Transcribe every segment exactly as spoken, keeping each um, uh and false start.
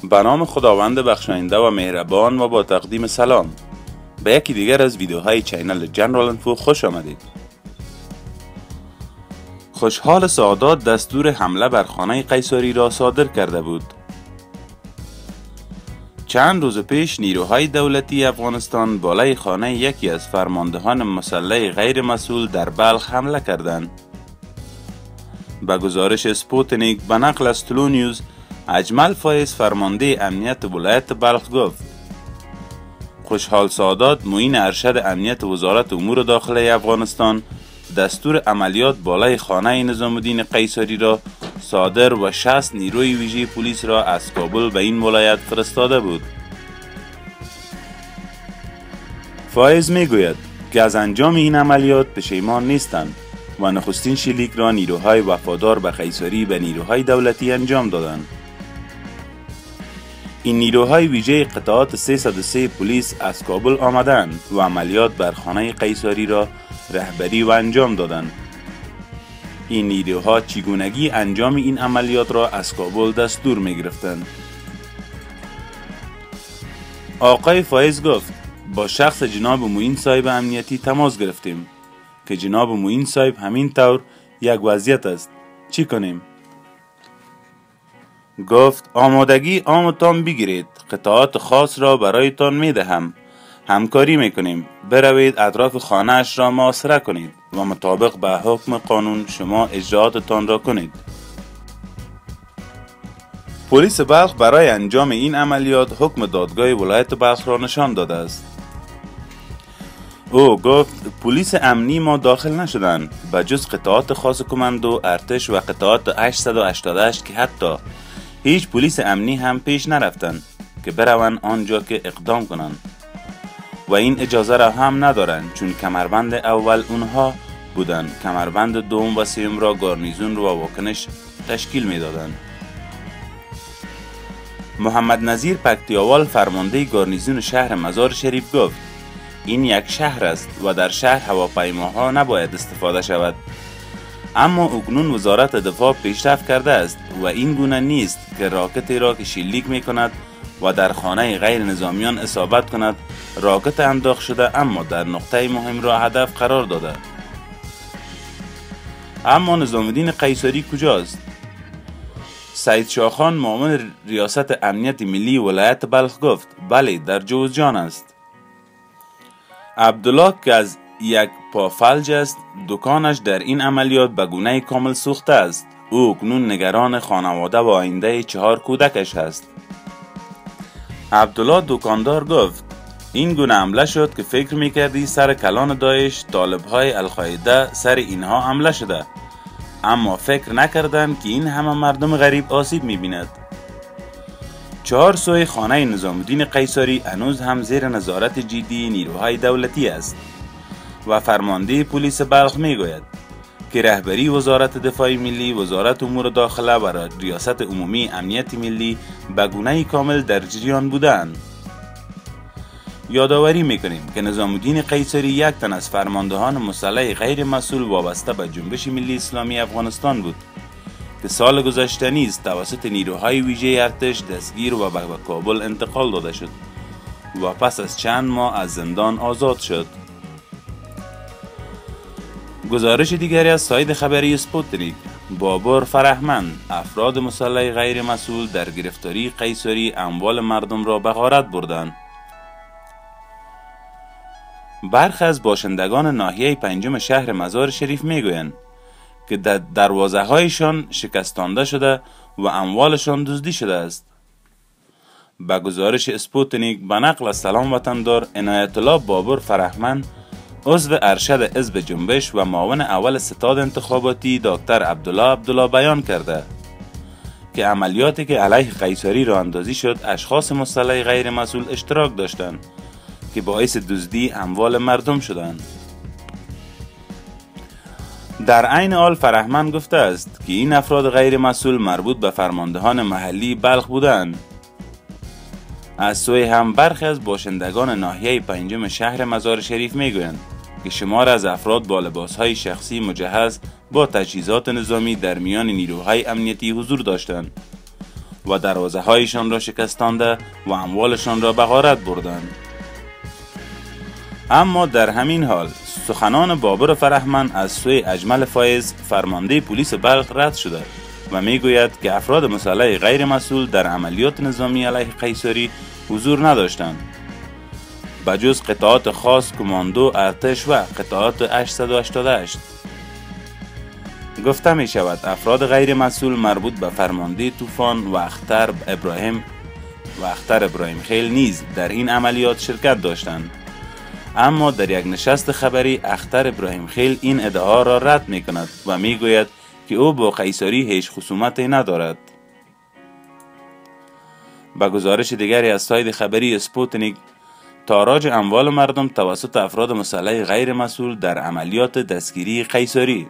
به نام خداوند بخشاینده و مهربان و با تقدیم سلام به یکی دیگر از ویدیوهای چینل جنرال انفو خوش آمدید. خوشحال سادات دستور حمله بر خانه قیصری را صادر کرده بود. چند روز پیش نیروهای دولتی افغانستان بالای خانه یکی از فرماندهان مسلح غیر مسئول در بلخ حمله کردند. به گزارش اسپوتنیک به نقل از طلوع نیوز، اجمل فایز فرمانده امنیت ولایت بلخ گفت خوشحال سادات معین ارشد امنیت وزارت امور داخله افغانستان دستور عملیات بالای خانه نظام الدین قیصری را صادر و شصت نیروی ویژه پلیس را از کابل به این ولایت فرستاده بود. فایز میگوید که از انجام این عملیات پشیمان نیستند و نخستین شلیک را نیروهای وفادار به قیصری به نیروهای دولتی انجام دادند. این نیروهای ویژه قطعات سیصد و سه پلیس از کابل آمدند و عملیات بر خانه قیصری را رهبری و انجام دادند. این نیروها چگونگی انجام این عملیات را از کابل دستور می گرفتند. آقای فایز گفت با شخص جناب معین صاحب امنیتی تماس گرفتیم که جناب معین صاحب همین طور یک وضعیت است، چی کنیم؟ گفت آمادگی آمتان بگیرید، قطعات خاص را برایتان می دهم، همکاری می کنیم، بروید اطراف خانه اش را محاصره کنید و مطابق به حکم قانون شما اجراعاتتان را کنید. پلیس بلخ برای انجام این عملیات حکم دادگاه ولایت بلخ را نشان داده است. او گفت پلیس امنی ما داخل نشدند به جز قطعات خاص کماندو، ارتش و قطعات هشتصد و هشتاد و هشت که حتی هیچ پلیس امنی هم پیش نرفتند که بروند آنجا که اقدام کنند و این اجازه را هم ندارند چون کمربند اول اونها بودند، کمربند دوم و سوم را گارنیزون و واکنش تشکیل میدادند. محمد نظیر پکتیاوال فرمانده گارنیزون شهر مزار شریف گفت این یک شهر است و در شهر هواپیماها نباید استفاده شود، اما اکنون وزارت دفاع پیشرفت کرده است و این گونه نیست که راکتی را که شلیک می کند و در خانه غیر نظامیان اصابت کند راکت انداخت شده اما در نقطه مهم را هدف قرار داده. اما نظام الدین قیصری کجاست؟ سعید شاخان معاون ریاست امنیت ملی ولایت بلخ گفت بله در جوزجان است. عبدالله که از یک پا فلج است، دکانش در این عملیات به گونه کامل سوخته است. او اکنون نگران خانواده و آینده چهار کودکش است. عبدالله دکاندار گفت این گونه حمله شد که فکر میکردی سر کلان داعش طالبهای القاعده سر اینها حمله شده، اما فکر نکردند که این همه مردم غریب آسیب میبیند. چهار سوی خانه نظام الدین قیصری هنوز هم زیر نظارت جدی نیروهای دولتی است و فرمانده پلیس بلخ میگوید که رهبری وزارت دفاع ملی، وزارت امور داخله و ریاست عمومی امنیت ملی به گونه کامل در جریان بودند. یادآوری میکنیم که نظام الدین قیصری یک تن از فرماندهان مسلح غیر مسئول وابسته به جنبش ملی اسلامی افغانستان بود که سال گذشته نیز توسط نیروهای ویژه ارتش دستگیر و به کابل انتقال داده شد و پس از چند ماه از زندان آزاد شد. گزارش دیگری از سایت خبری اسپوتنیک، بابر فرهمند افراد مسلح غیر مسئول در گرفتاری قیصری اموال مردم را به غارت بردند. برخی از باشندگان ناحیه پنجم شهر مزار شریف میگویند که در دروازه هایشان شکستانده شده و اموالشان دزدی شده است. به گزارش اسپوتنیک به نقل از سلام وطندار، عنایت الله بابر فرهمند عضو ارشد حزب جنبش و معاون اول ستاد انتخاباتی دکتر عبدالله عبدالله بیان کرده که عملیاتی که علیه قیصری راه اندازی شد اشخاص مسلح غیر مسئول اشتراک داشتند که باعث دزدی اموال مردم شدند. در عین حال فرهمند گفته است که این افراد غیر مسئول مربوط به فرماندهان محلی بلخ بودند. از سوی هم برخی از باشندگان ناحیه پنجم شهر مزار شریف میگویند که شمار از افراد با لباسهای شخصی مجهز با تجهیزات نظامی در میان نیروهای امنیتی حضور داشتند و دروازه هایشان را شکستانده و اموالشان را به غارت بردند. اما در همین حال سخنان بابر فرهمند از سوی اجمل فایز فرمانده پلیس بلخ رد شده و میگوید که افراد مسلح غیر مسئول در عملیات نظامی علیه قیصری حضور نداشتند بجز قطعات خاص کماندو ارتش و قطعات هشتصد و هشتاد و هشت. گفته می شود افراد غیر مسئول مربوط به فرمانده طوفان و اختر ابراهیم و اختر ابراهیم خیل نیز در این عملیات شرکت داشتند. اما در یک نشست خبری اختر ابراهیم خیل این ادعا را رد می کند و می گوید که او با قیصری هیچ خصومتی ندارد. با گزارش دیگری از سایت خبری اسپوتنیک، تاراج اموال مردم توسط افراد مسلح غیر مسئول در عملیات دستگیری قیصری.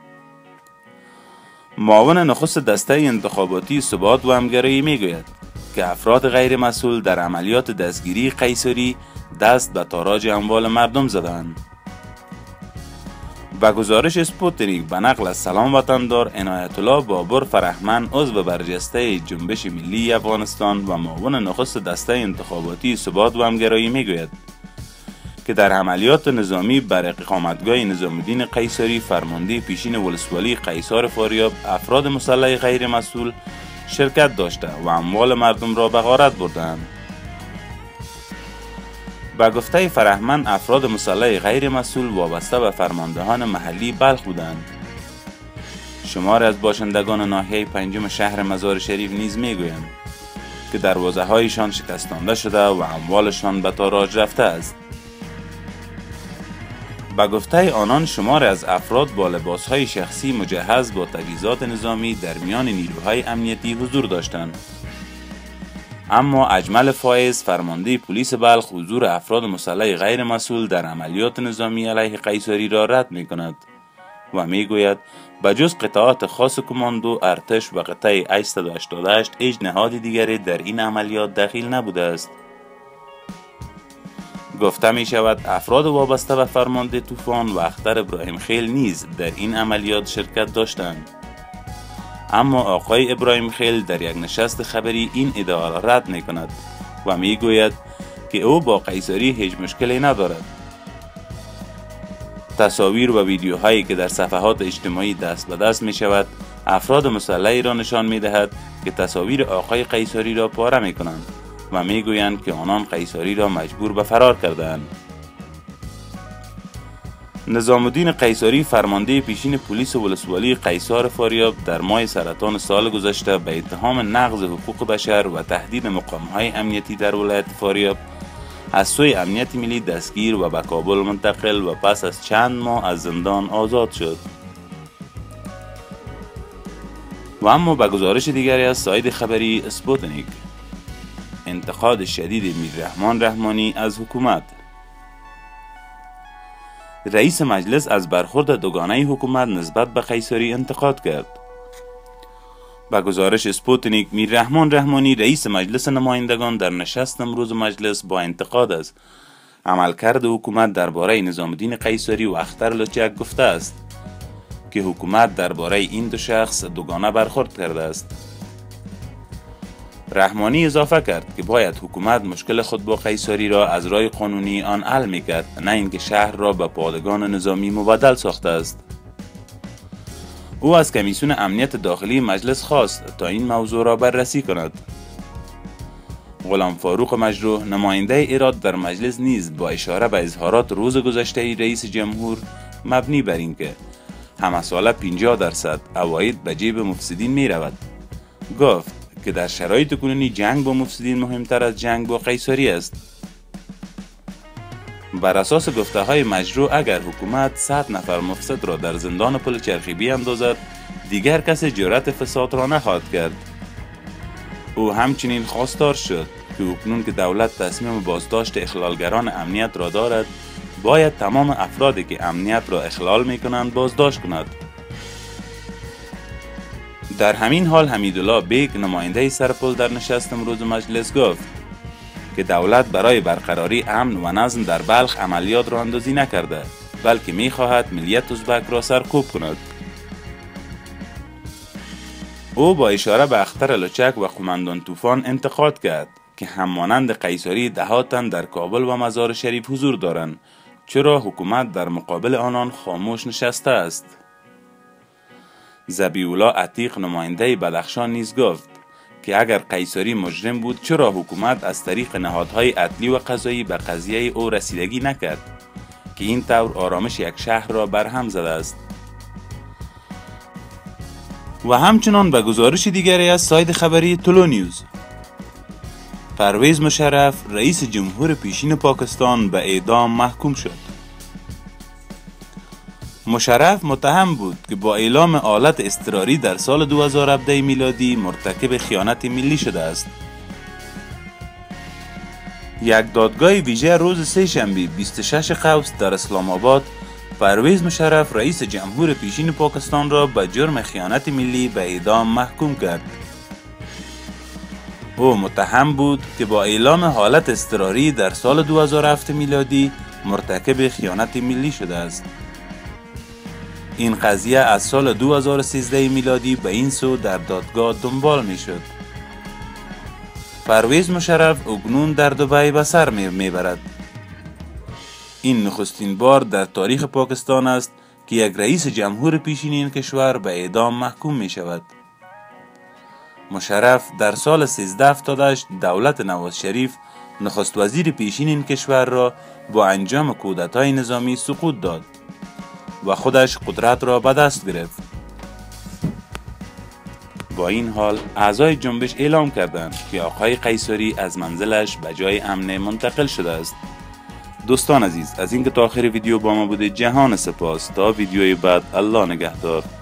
معاون نخست دسته انتخاباتی ثبات و همگرایی می گوید که افراد غیر مسئول در عملیات دستگیری قیصری دست به تاراج اموال مردم زدند. با گزارش اسپوتنیک به نقل از سلام وطندار، عنایت الله بابر فرهمند عضو برجسته جنبش ملی افغانستان و معاون نخست دسته انتخاباتی ثبات و همگرایی میگوید که در عملیات نظامی بر اقامتگاه نظام الدین قیصری فرمانده پیشین ولسوالی قیصار فاریاب افراد مسلح غیر مسئول شرکت داشته و اموال مردم را به غارت بردند. با گفته فرهمند افراد مسلح غیر مسئول وابسته به فرماندهان محلی بلخ بودند. شمار از باشندگان ناحیه پنجم شهر مزار شریف نیز میگویند که دروازه هایشان شکستانده شده و اموالشان به تاراج رفته است. با گفته آنان شمار از افراد با لباس های شخصی مجهز با تجهیزات نظامی در میان نیروهای امنیتی حضور داشتند. اما اجمل فایز فرمانده پلیس بلخ حضور افراد مسلح غیر مسئول در عملیات نظامی علیه قیصری را رد می کند و می گوید بجز قطعات خاص کماندو ارتش و قطعه هشتصد و هشتاد و هشت هیچ نهاد دیگری در این عملیات دخیل نبوده است. گفته می شود افراد وابسته به فرمانده طوفان و اختر ابراهیم خیل نیز در این عملیات شرکت داشتند. اما آقای ابراهیم خیل در یک نشست خبری این ادعا را رد می کند و می گوید که او با قیصری هیچ مشکلی ندارد. تصاویر و ویدیوهایی که در صفحات اجتماعی دست به دست می شود افراد مسلحی را نشان می دهد که تصاویر آقای قیصری را پاره می کنند و می گویند که آنان قیصری را مجبور به فرار کردند. نظام الدین قیصری فرمانده پیشین پلیس ولسوالی قیصار فاریاب در ماه سرطان سال گذشته به اتهام نقض حقوق بشر و تهدید مقام‌های امنیتی در ولایت فاریاب از سوی امنیت ملی دستگیر و به کابل منتقل و پس از چند ماه از زندان آزاد شد. و اما به گزارش دیگری از سایت خبری اسپوتنیک، انتقاد شدید میررحمان رحمانی از حکومت. رئیس مجلس از برخورد دوگانه حکومت نسبت به قیصری انتقاد کرد. با گزارش اسپوتنیک، میررحمان رحمانی رئیس مجلس نمایندگان در نشست امروز مجلس با انتقاد از عملکرد حکومت درباره نظام الدین قیصری و اختر لچک گفته است که حکومت درباره این دو شخص دوگانه برخورد کرده است. رحمانی اضافه کرد که باید حکومت مشکل خود با قیصری را از راه قانونی آن حل میکرد، نه اینکه شهر را به پادگان نظامی مبدل ساخته است. او از کمیسیون امنیت داخلی مجلس خواست تا این موضوع را بررسی کند. غلام فاروق مجروح نماینده ایراد در مجلس نیز با اشاره به اظهارات روز گذشته رئیس جمهور مبنی بر اینکه همه ساله پنجاه درصد عواید به جیب مفسدین می رود گفت که در شرایط کنونی جنگ با مفسدین مهمتر از جنگ با قیصری است. بر اساس گفته های مجروح اگر حکومت صد نفر مفسد را در زندان پل چرخی بیاندازد دیگر کسی جرأت فساد را نخواهد کرد. او همچنین خواستار شد که اکنون که دولت تصمیم بازداشت اخلالگران امنیت را دارد باید تمام افرادی که امنیت را اخلال می کنند بازداشت کند. در همین حال حمیدالله بیگ نماینده سرپل در نشست امروز مجلس گفت که دولت برای برقراری امن و نظم در بلخ عملیات را اندازی نکرده بلکه می خواهد ملیت ازبک را سرکوب کند. او با اشاره به اختر لچک و قماندان طوفان انتقاد کرد که همانند قیصری ده تن در کابل و مزار شریف حضور دارند، چرا حکومت در مقابل آنان خاموش نشسته است؟ ذبیح‌الله عتیق نماینده بدخشان نیز گفت که اگر قیصری مجرم بود چرا حکومت از طریق نهادهای عدلی و قضایی به قضیه او رسیدگی نکرد که این طور آرامش یک شهر را برهم زده است. و همچنان به گزارش دیگری از سایت خبری طلوع نیوز، پرویز مشرف رئیس جمهور پیشین پاکستان به اعدام محکوم شد. مشرف متهم بود که با اعلام آلت اضطراری در سال دو هزار و هفده میلادی مرتکب خیانت ملی شده است. یک دادگاه ویژه روز سه‌شنبه بیست و شش قوس در اسلام آباد پرویز مشرف رئیس جمهور پیشین پاکستان را به جرم خیانت ملی به اعدام محکوم کرد. او متهم بود که با اعلام حالت اضطراری در سال دو هزار و هفت میلادی مرتکب خیانت ملی شده است. این قضیه از سال دو هزار و سیزده میلادی به این سو در دادگاه دنبال می شد. پرویز مشرف اکنون در دبی به سر می برد. این نخستین بار در تاریخ پاکستان است که یک رئیس جمهور پیشین این کشور به اعدام محکوم می شود. مشرف در سال سیزده هفتاد و هشت دولت نواز شریف نخست وزیر پیشین این کشور را با انجام کودتای نظامی سقوط داد و خودش قدرت را به دست گرفت. با این حال اعضای جنبش اعلام کردند که آقای قیصری از منزلش به جای امن منتقل شده است. دوستان عزیز، از اینکه تا آخر ویدیو با ما بوده جهان سپاس. تا ویدیوی بعد، الله نگهدار.